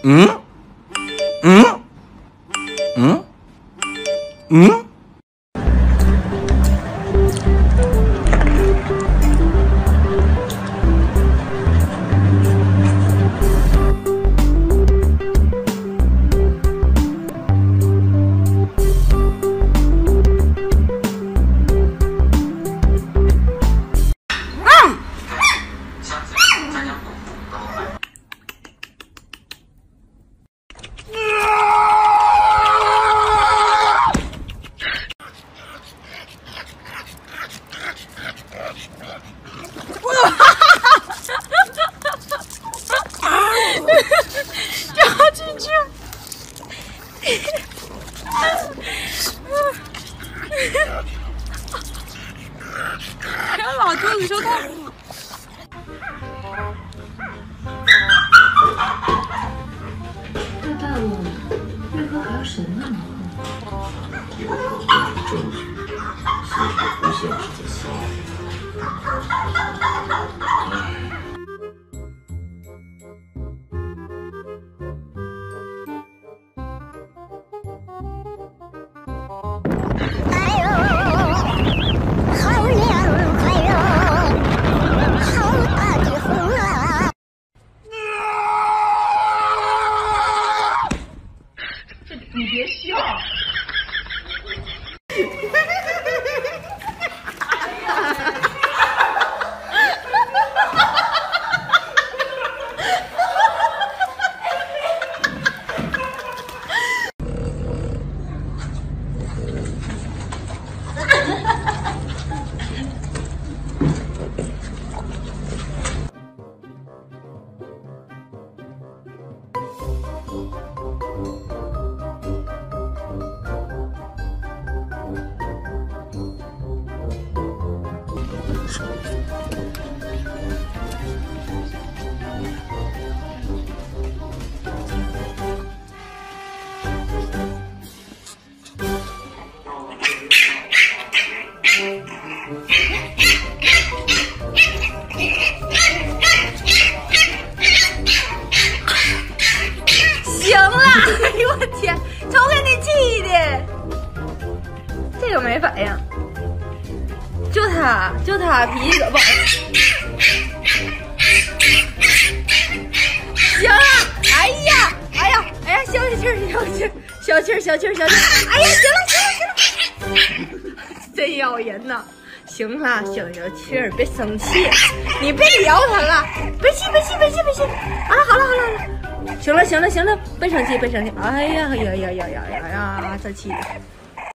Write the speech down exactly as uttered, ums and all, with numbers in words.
嗯嗯嗯嗯。 掉进去！天哪，肚子就痛！ 大大了，为何还要神那么厚？ 有可能是证据，所以不像是在撒谎。 你别笑。行了，哎呦我天，瞅给你气的，这个没反应，就他就他脾气可不好。行了，哎呀，哎呀，哎呀，消气儿，消气儿，消气儿，消气儿，消气儿，哎呀，行了，行了，行了，真咬人呐！行了，消消气儿，别生气，你别撩他了，别气，别气，别气，别气，啊，好了，好了，好了。行了行了行了，别生气别生气！哎呀呀呀呀呀呀呀，这气的！